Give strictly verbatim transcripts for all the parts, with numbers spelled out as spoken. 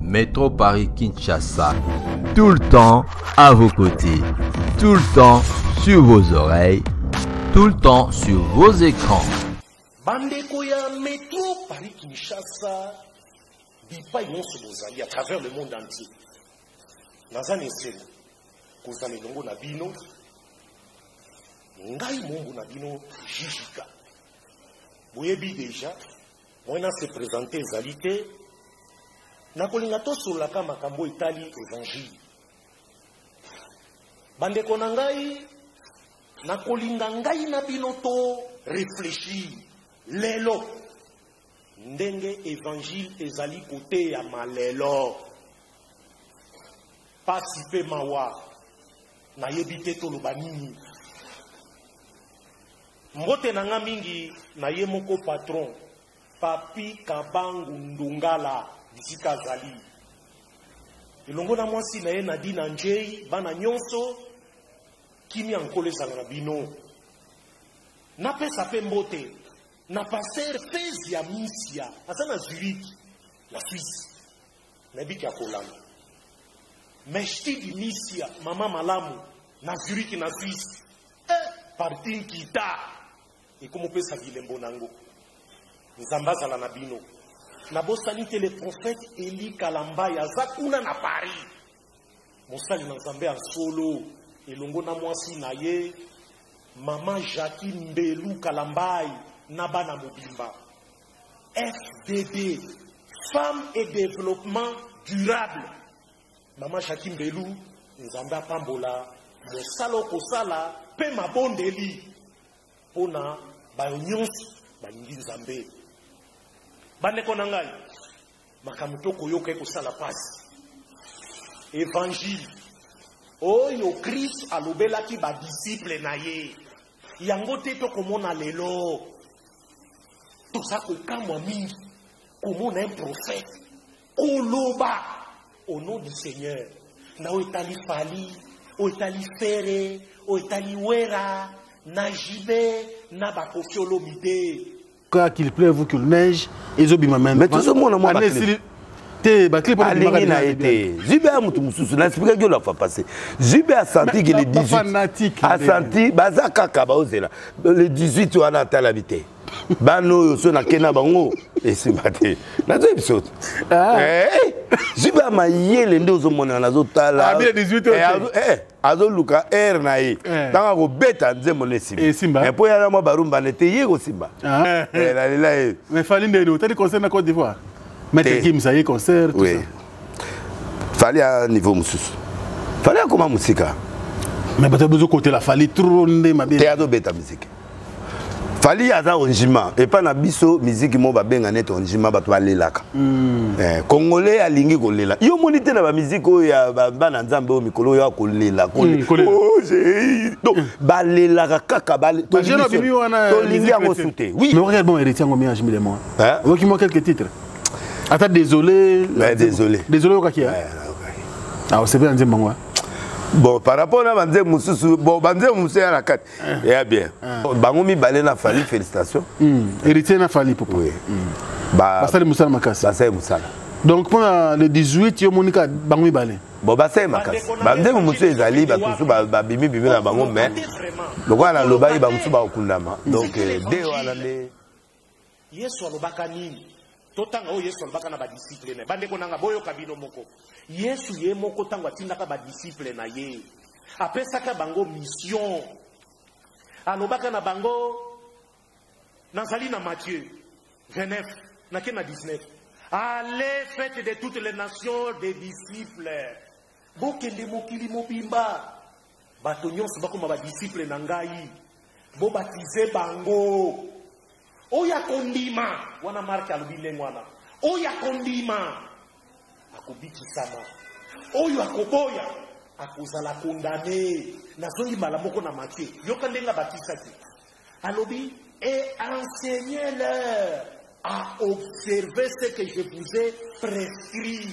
Métro Paris Kinshasa, tout le temps à vos côtés, tout le temps sur vos oreilles, tout le temps sur vos écrans. Bandeko ya Métro Paris Kinshasa, bipai nyonso bozali à travers le monde entier. Nazane esena, kozali longo na bino, ngai mombo na bino Jijika. Boyebi déjà, moi na se présenter ezalité. Nakolinga to solaka makambo etali évangile. Bandeko na ngai, nakolinga ngai na bino to réfléchir. Lelo, ndenge évangile ezali côté ya malelo. Pasi pe mawa, na yebite to lobanini. Mbote na nga mingi, na ye moko patron, Papi Kabangu Ndungala, Disika Zali. Ilongo na mwasi na ye Nadine Njei, bana nyonso, kimi ankole zala bino. Na pesa pe mbote, na passer fezi ya misia, asa na Zurich, na Suisse, na biki ya Kolanda. Meshti di misia, mama malamu, na Zurich na Suisse, eh, parti kita. Et comme pesa gilembo nango. Nzambaza la nabino. Nabosali te le prophète Eli Kalamba ya zakuna na Paris. Mosali na Nzambe en solo. Elongo na mwasi na ye. Mama Jackie Mbelu Kalambai. Nabana Mobimba. F D D. Femme et développement durable. Mama Jackie Mbelu. Nzambe Pambola. Mosalo kosala. Pe mabondeli. Pona bayonyos balingi Nzambe. Bandeko na ngai makamuto koyoka ekosala pasi. Évangile oyo Christ alobelaki ba disciple na ye. Yango te to komona lelo. To sa ko kamwa mingi komona un prophète koloba au nom du Seigneur. Na otali fali, otali fere, otali wera. Najibe, Nabakofiolo Mide. Quand il pleuve ou qu'il neige, ils ont bien même. Mais tout ce monde a moins battu. T'es battu pour le monde. A été. Zubé a moutou moussou. N'explique que la fois passée. Zubé a senti que les dix-huit. A senti. Baza kaka baozela. Le dix-huit on a tel habité. Bano yoso na kena bango. Et c'est battu. Nazo épisode. Eh. Zubé a maillé les deux au monde nazo tala. Ah bien dix-huit. Eh. Azo luka air na ye. Tanga ko beta nzembo ne simba. Et simba. Et pour yana mo barumba ne te ye ko simba. Ah. Eh la la. Mais fallait nous. T'as des concerts en Côte d'Ivoire. Maître Kim ça y est concert tout oui. Ça. Fallait à niveau mususu. Fallait comment musika. Mais peut-être besoin côté la fallait trop ndé ma bien. Théâtre beta musique. Fallait à ça onjima et pas na biso musique mo ba benga net onjima ba to alelaka. Eh congolais alingi kolela. Yo monité na ba musique o ya ba na nzambe o mikolo ya kolela kolela. Oh j'ai donc ba lelaka kaka ba to lingi en souté. Oui. Mais regarde bon héritier ngomé en jimi les mois. Hein? Vous qui moi quelques titres. Attends désolé. Ouais, désolé. Désolé au kaki. Ah c'est bien nzembo ngwa. Bon, par rapport à Banze Moussou, bon, Banze Moussou à la quatre. Eh bien. Bangomi Balé n'a fallu, félicitations. Héritier n'a fallu pour oui. Bah, Bassale Moussala Makas. Bassale Moussala. Donc, pendant le dix-huit, yo Monica Bangomi Balé. Bon, Bassale Makas. Banze Moussou est allé, Bassou, Babimi, Bimi, la Bango, mais. Donc, voilà, le bail, Bamoussou, Baokundama. Donc, dès on a les. Yesu alobakani. Totanga o Yesu alobaka na ba disciple na bande konanga boyo kabino moko. Yesu ye moko tango atindaka ba disciple na ye. Apesaka bango mission. Alobaka na bango nazali na Matthieu vingt-neuf na ke na dix-neuf. Allez faites de toutes les nations des disciples. Bokende mokili mobimba. Bato nyonso bakoma ba disciple na ngai. Bo baptiser bango. Oya kondima wana marka alubile mwana. Oya kondima akubiki sama. Oyo akoboya akozala condamné. Nazongi malamoko na Matthieu. Yoka ndenga batisa ki. Alobi et enseignez-leur à observer ce que je vous ai prescrit.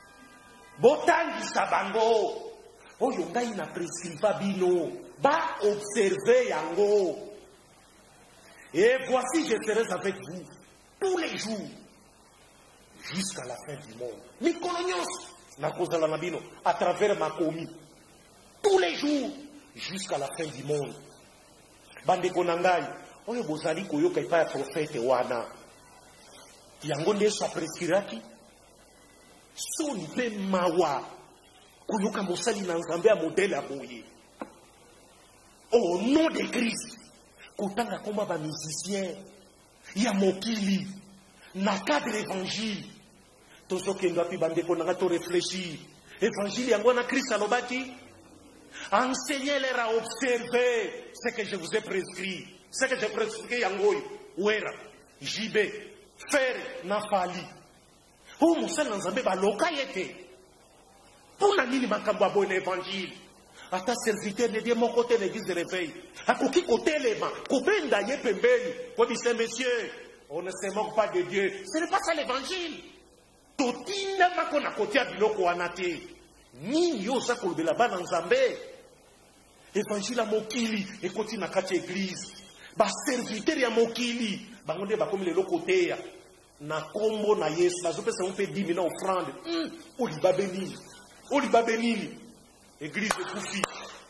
Botangi sabango. Oyo ngai na prescriva bino. Ba observer yango. Et voici, je serai avec vous tous les jours jusqu'à la fin du monde. Mikolo nyonso nakozala na bino à travers makomi tous les jours jusqu'à la fin du monde. Bandeko na ngai oyo bozali koyoka epai ya prophète wana yango nde so apreskiraki soni mpe mawa koyoka mosali na nzambe ya modele ya boye au nom de Christ kotanga komba bamusicien ya mokili na cadre évangile tozokenda mpe bandeko nanga to réfléchir évangile yango na Christ alobaki enseignez-leur à observer ce que je vous ai prescrit ce que j'ai prescrit yango wera jibe faire na fali o mosali na nzambe baloka ye te mpona nini makambo ya boye na évangile ata serviteur de Dieu moko te l'église de réveil akoki kotelema kobenda ye pembeni kobisa messieurs on ne se moque pas de Dieu ce n'est pas ça l'évangile totinda mako na kotia biloko wana te nini yo oza kolobela bana nzambe évangile ya mokili ekoti na kati ya église baserviteur ya mokili bango nde bakomi lelo koteya na kombo na Yesu bazopesa mpe dimi na offrande mm, olibabe nini olibabe nini église ekufi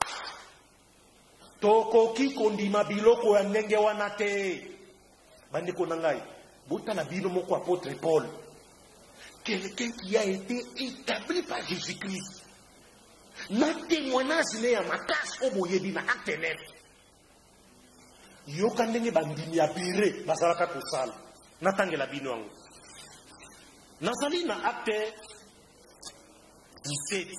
tokoki kondima biloko ya ndenge wana te bandeko na ngai botala bino moko apôtre Paul quelqu'un qui a été établi par Jésus-Christ na témoignage ne ya makasi oboyebi na acte neuf yoka ndenge bandimi ya bire bazalaka kosala natangela bino yango nazali na acte dix-sept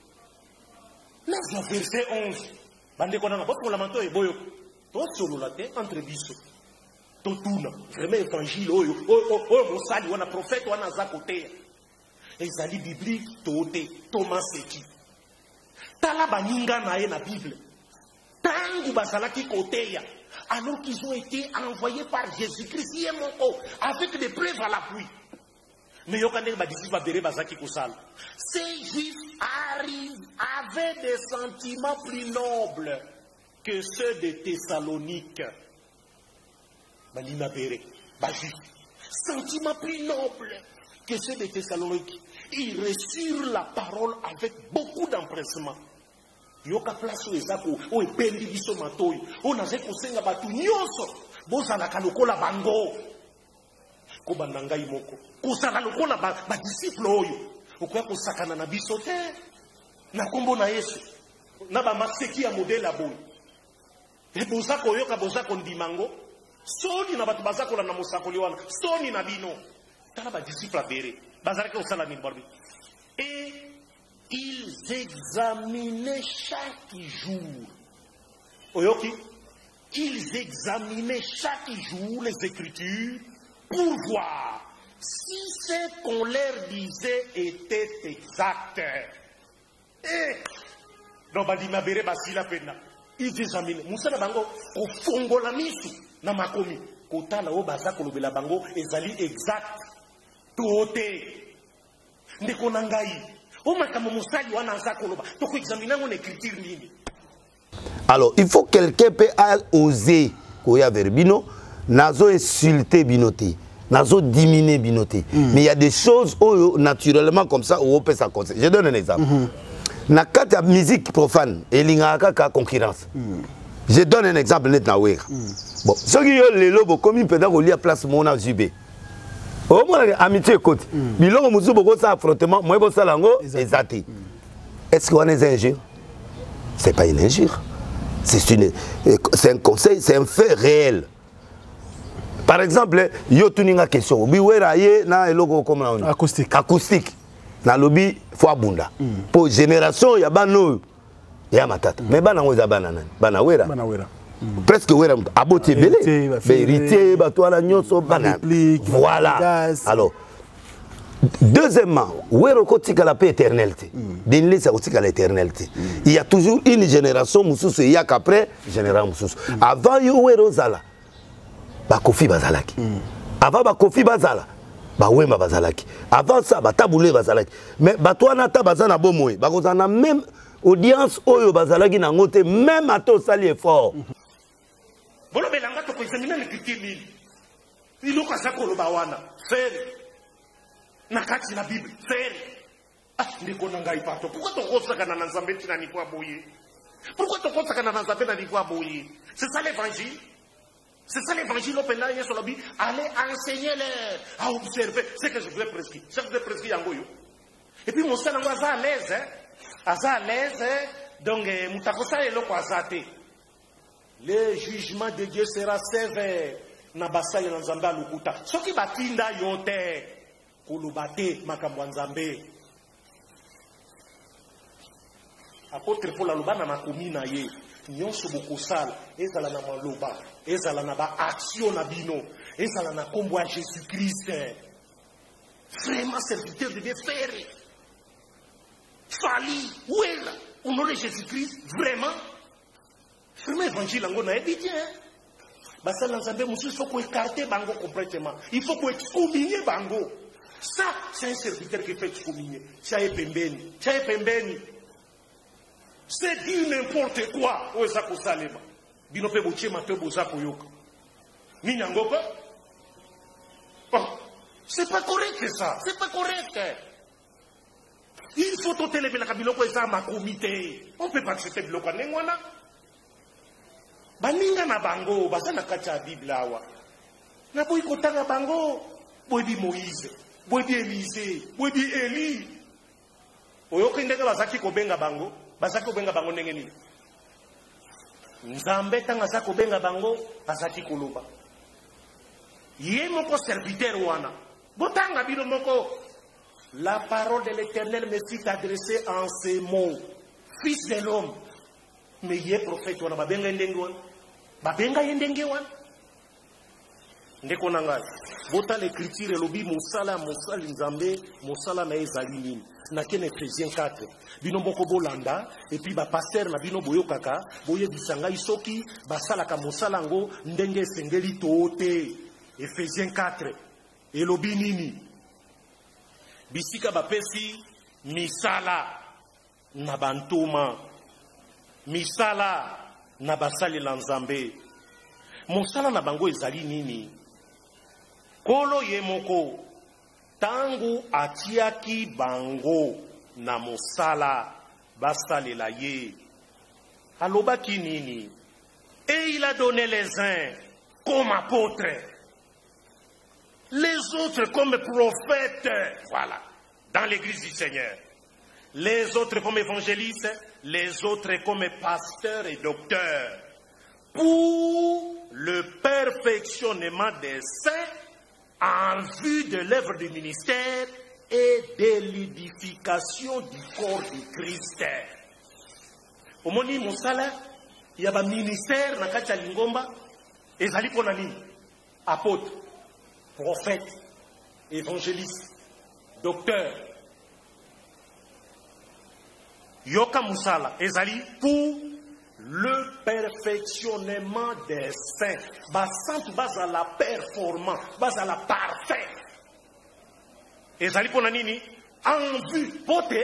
na verset onze bandeko nanga bofongola manto eboyo tosolola te entre biso totuna vraiment évangile oyo oyo mosali wana prophète wana aza koteya ezali biblique to te Thomas eki tala baninga na ye na Bible tangu bazalaki koteya alors qu'ils ont été envoyés par Jésus-Christ ye moko avec des preuves à l'appui. Mais yoka ndenge badisciples babere bazaki kosala ces juifs arrivent avaient des sentiments plus nobles que ceux de Thessalonique. Balina bere bajuif sentiments plus nobles que ceux de Thessalonique. Ils reçurent la parole avec beaucoup d'empressement. Yoka place ezako o ependi biso matoyi o naze kosenga batu nyonso bozala kalokola bango ko bananga imoko kusala lokola ba, ba disciple oyo okoya kosakana na biso te na kombo na Yesu na ba maseki ya modela boy e bozako yoka bozako ndimango soni na batu bazako na mosakoli wana soni na bino tala ba disciple bere bazala ke osala ni barbi et ils examinaient chaque jour. Oyoki, ils examinaient chaque jour les Écritures pour voir si ce qu'on leur disait était exact. Et donc badima bere basila pena. Ils examinaient. Musa na bango kofongola misu na makomi. Kotala o baza kolobela bango ezali exact. Tote. Ndeko nangai. Alors, il faut que quelqu'un peut oser, Koya Verbino, nazo insulter Binoté, nazo diminuer Binoté. Mm. Mais il y a des choses où, naturellement comme ça, où on peut s'en conseiller. Je donne un exemple. Mm-hmm. Na kati ya musique profane, il y a une concurrence. Mm. Je donne un exemple net na wera. Mm. Bon, ceux qui ont les lobos, comme ils peuvent aller à place Mona Zubé. Au moins, amitié écoute. Biloko musu boko sa affrontement, moi bo salango ezati. Est-ce qu'on est injure? C'est pas une injure. C'est une c'est un conseil, c'est un fait réel. Par exemple, yo tuninga question. Bi wera ye na eloko comme na acoustique. Acoustique. Na lobi fo abunda. Pour génération ya bano ya matata. Mais bana ngo za bana nani? Bana wera. Bana wera. Presque wera aboti belé vérité batwala nyonso bana voilà. Alors deuxièmement wera kotika la paix éternalité dinle ça kotika l'éternalité il y a toujours une génération mususu il y a qu'après génération mususu avant yo wera zala ba kofi bazalaki avant ba kofi bazala ba wema bazalaki avant ça ba tabule bazalaki mais batwana ta bazana bomoy ba kozana même audience oyo bazalaki na ngote même ato sali effort. Bolo belanga to koexaminer l'écriture mille. Il oka sako lo bawana. Faire. nakati na Bible faire. Ah, ndeko nangai pato. Pourquoi tokosa kana na Nzambe tina ni kwa boye? Pourquoi tokosa kana na Nzambe na ni kwa boye? C'est ça l'évangile. C'est ça l'évangile au Penda Yesu lobi, allez enseigner-les à observer ce que je vous ai prescrit. Ce que je vous ai prescrit yangoyo. Et puis mon sang à l'aise, hein. À l'aise, hein. Donc mutakosa eloko azate. Le jugement de Dieu sera sévère. Na basali na Nzambe alukuta. Soki batinda yote kulubate makambo Nzambe. Apôtre Paul alobana na komina ye. Nyonso bokosala ezala na maloba, ezala na ba action na bino, ezala na kombo ya Jésus-Christ. Vraiment serviteur de Dieu faire. Fali, où est là? Honorer Jésus-Christ, vraiment? Vraiment évangile en gona bien. Basa na Nzambe musu faut qu'on écarte bango complètement. Il faut qu'on excommunier bango. Ça, c'est un serviteur qui fait excommunier. Ça est pembeni, ça est pembeni. C'est dire n'importe quoi. Où est ça pour salema? Bino pe boche ma pe boza koyoka. Ni nyangoka? Oh, c'est pas correct ça. C'est pas correct. Il faut toter les bilaka biloko eza ma comité. On peut pas accepter biloko nengwana. Baninga na bango, baza na kati ya Bible awa. Na boy kotanga bango, boy di Moïse, boy di Élisée, boy di Élie. Oyoka ndeka bazaki kobenga bango. Bazaki kobenga bango ndenge nini? Nzambe tanga za kobenga bango bazaki koloba. Ye moko serviteur wana. Botanga bino moko. La parole de l'Éternel me fit adresser en ces mots. Fils de l'homme. Mais ye prophète wana babenga ndenge wana. Babenga ndenge wana. Ndeko nanga. Bota l'écriture elobi mosala mosala Nzambe mosala na ezali nini. Na ken Ephésiens quatre. Bino moko bolanda et puis ba pasteur na bino boyo kaka boye bisanga isoki basala ka mosala ngo ndenge sengeli tote. Ephésiens quatre. Elobi nini? Bisika bapesi misala na bantuma. Misala na basali la Nzambe. Mosala na bango ezali nini? Kolo ye moko tangu atiaki bango na mosala basalela ye. Alobaki nini? Et il a donné les uns comme apôtres, les autres comme prophètes. Voilà, dans l'église du Seigneur. Les autres comme évangélistes, les autres comme pasteurs et docteurs. Pour le perfectionnement des saints en vue de l'œuvre du ministère et de l'édification du corps de Christ. Au moni mosala, il y a un ministère na kati ya lingomba, ezali pona nini? Apôtre, prophète, évangéliste, docteur. Yoka musala, ezali pour le perfectionnement des saints. Basantu baza la performance, baza la parfait. Ezali pona nini? En vue, pote,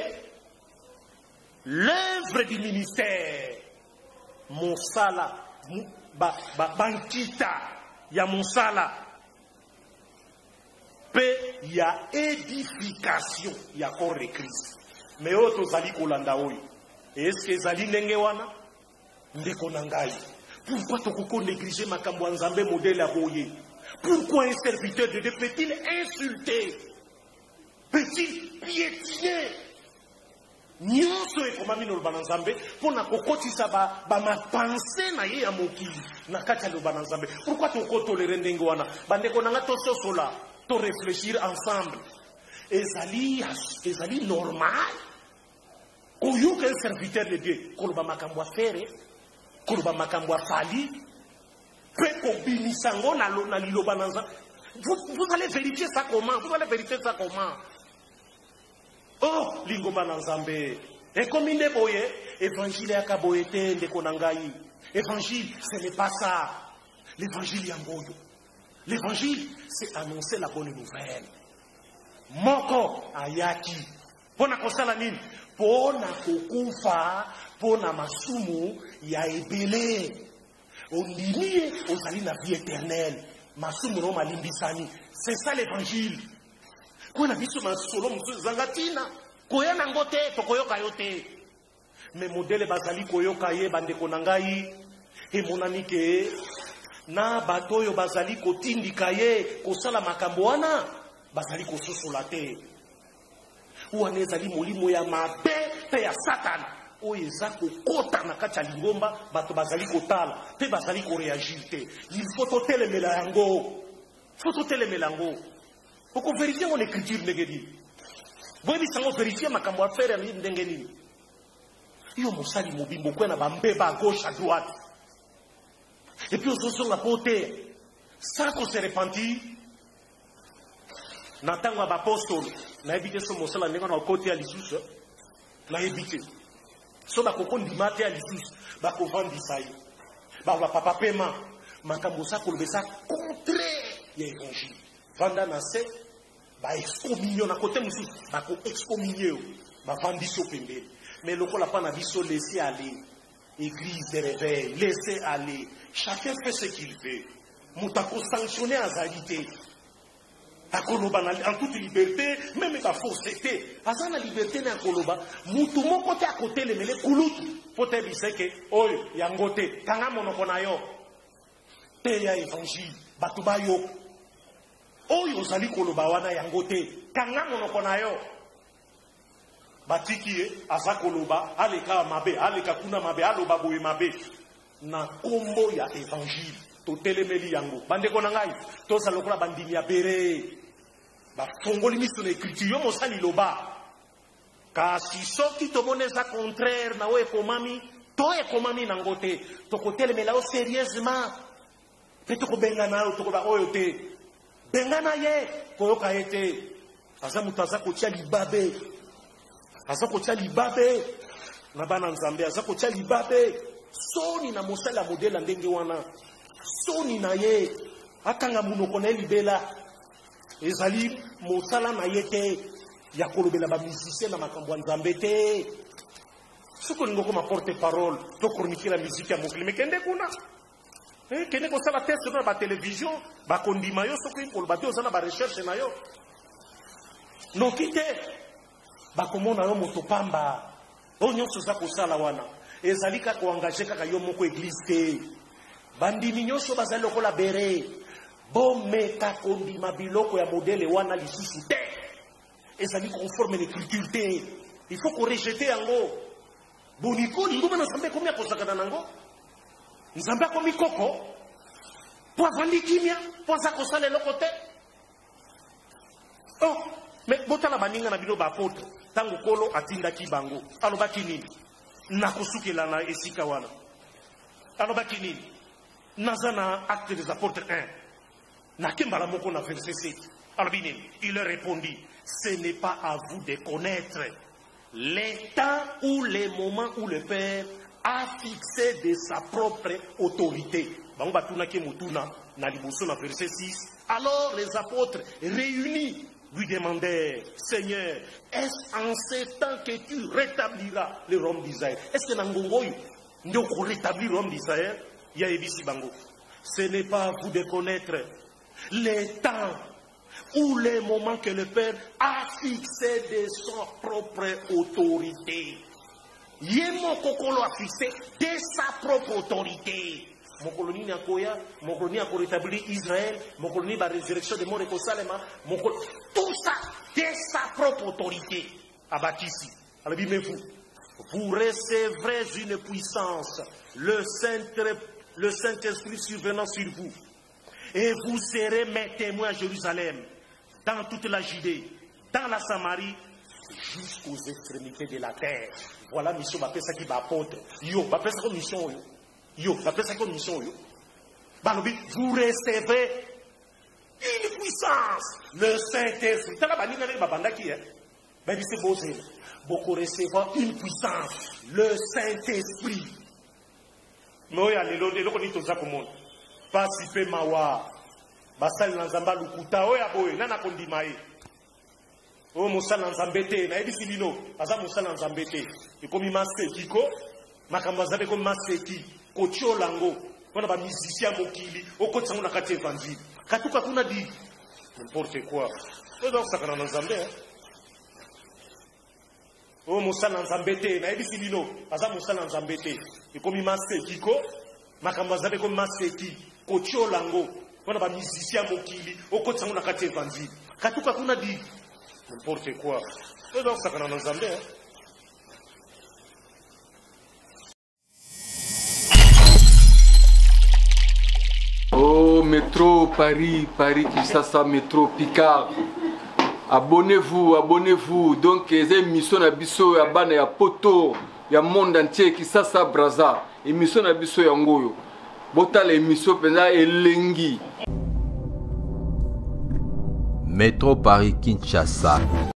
l'œuvre du ministère. Monsala, ba, ba, bankita, ya monsala. Pe, ya édification, ya corps de Christ. Mais autres zali kolanda oyo. Est-ce que zali ndenge wana? Ndeko nangai. Pourquoi tokoko négliger makambo Nzambe modèle à boye? Pourquoi un serviteur de Dieu peut-il insulter? Peut-il piétiner? Nyonso ekomami no lobana Nzambe pona kokotisa ba ba ma pensée na ye ya mokili na kati ya lobana Nzambe. Pourquoi toko tolérer ndenge wana? Bandeko nanga toso sola, to réfléchir ensemble. Ezali ezali normal. Oyoka un serviteur de Dieu koloba makambo afere, koloba makambo afali, pe kobinisango na na liloba na Nzambe. Vous, vous allez vérifier ça comment? Vous allez vérifier ça comment? Oh, lingomba na Nzambe. Et comme il est boye, évangile ya kaboyete ndeko nangai. Évangile, ce n'est pas ça. L'évangile yamboyo. L'évangile, c'est annoncer la bonne nouvelle. Moko ayaki. Pona kosala nini? Pona kokufa, pona masumu ya ebele. Ondimie ozali na vie éternelle. Masumu no malimbisani. C'est ça l'évangile. Kuna biso masolo musu zangatina. Koya nangote tokoyoka yote. Me modele bazali koyoka ye bande konangai e monanike na batoyo bazali kotindika ye kosala makambo wana bazali kososola te. Wana ezali molimo ya mabe pe ya satana. Oyo eza kokota na kati ya lingomba bato bazali kotala pe bazali koreagir te. Il faut totelemela yango. Faut totelemela yango. Poko vérifier mon écriture ndenge nini. Boyebi sango vérifier makambo affaire ya ndenge nini. Yo mosali mobimbo kwena bambeba à gauche à droite. Et puis on se la pote sans qu'on se repentir. Natanga bapostole na ebite so mosala ndenge na côté ya lisusu na ebite. So ba kokondi mate ya lisusu ba kovandi sai. Ba ba papa pema makambo sa kolobesa contraire ya évangile. Vanda na se ba excommunion na côté musu ba ko excommunier ba vandi so pembele. Mais le col a pas na biso laisser aller. Église de réveil, laisser aller. Chacun fait ce qu'il veut. Moutako sanctionner en réalité. En toute liberté, même la fausseté. À la liberté n'a koloba. Moutumo côté à côté le mele kulutu. Faut te dire que oh yangote kanga monokonayo. Te ya évangile batuba yo. Oh yozali koloba wana yangote kanga monokonayo. Batiki aza koloba aleka mabe aleka kuna mabe aloba boye mabe na kombo ya évangile to telemeli yango bande kona ngai to sa lokola bandimi ya bere ba fongoli miso na écriture yo mosali loba kasi soki to moneza contraire na we komami to e komami na ngote to ko telemela o sérieusement pe to ko bengana to ko ba oyo te bengana ye koyoka yete aza mutaza ko tia libabe azako tia libabe na bana nzambe azako tia libabe soni na mosala modela ndenge wana soni na ye akanga munoko na libela ezali mosala na ye te ya kolobela ba musicien na makambo nzambe te soko ngoko ma porte parole to chroniquer la musique ya mokili mekende kuna eh kende ko sala test na ba télévision ba kondima yo soko ikoloba te ozana ba recherche na yo no kite bakomona yo moto pamba onyo soza kosala wana ezalika ko engager kaka yo moko église te bandimi nyonso bazali lokola bere bomeka kondima biloko ya modele wana lisusu te ezali conforme l'écriture te il faut ko rejeter yango boniko ngoma na sambe komia kosakana nango nzambe ko mikoko po avandi kimia po za kosala loko te oh mais botala baninga na bino ba apôtre tango kolo atindaki bango alobaki nini nakosukela na esika wana alobaki nini naza na acte des apôtres un nakembala moko na verset sept alobi nini il leur répondit ce n'est pas à vous de connaître les temps ou les moments où le Père a fixé de sa propre autorité. Bango batunaki mutuna na liboso na verset six. Alors les apôtres réunis lui demandèrent, Seigneur, est-ce en ces temps que tu rétabliras le royaume d'Israël? Est-ce que Nangongo, nous rétablir le royaume d'Israël? Il y a Ebisi Bango. Ce n'est pas à vous de connaître les temps ou les moments que le Père a fixé de sa propre autorité. Yémo Kokolo a fixé de sa propre autorité. Mon colonie n'a koya, mon colonie a rétabli Israël, mon colonie la résurrection de mort et Kosalema, mon tout ça de sa propre autorité. Abatisi. Alors mais vous, vous recevrez une puissance, le Saint, le Saint-Esprit survenant sur vous, et vous serez mes témoins à Jérusalem, dans toute la Judée, dans la Samarie, jusqu'aux extrémités de la terre. Voilà mission bapesa qui va apôtre. Yo, bapesa comme mission yo. Yo, bapesa comme mission yo. Balobi, vous recevrez une puissance, le Saint-Esprit. T'as la banine avec babanda qui est. Ben c'est beau c'est. Beaucoup recevoir une puissance, le Saint-Esprit. Mais oya lelo lelo ko ni toza ko monde. Pas si pe mawa. Basal na nzamba lukuta oya boye nana kondimaye. O musala nzambe te na ebisi bino aza musala nzambe te ekomi maseki ko makambo azabe ko maseki ko tiolango wana ba musicien mokili okotsango na kati évangile katuka kuna di n'importe quoi oza kusakana na nzambe o mosala nzambe te nayebisi bino aza mosala nzambe te ekomi maseki ko makambo nzambe ekomi maseki kotiola yango mpona bamusicien ya mokili okotisa yango na kati ya evanzili katuka kuna di n'importe quoi oza kusakana na nzambe Oh, métro Paris, Paris, Kinshasa, métro Picard. Abonnez-vous, abonnez-vous. Donc, les émissions à Bisso, ya bana ya poto, ya monde entier, Kinshasa, Braza. Émission à Bisso, ya ngoyo. Bota l'émission, pena elengi. Métro Paris Kinshasa.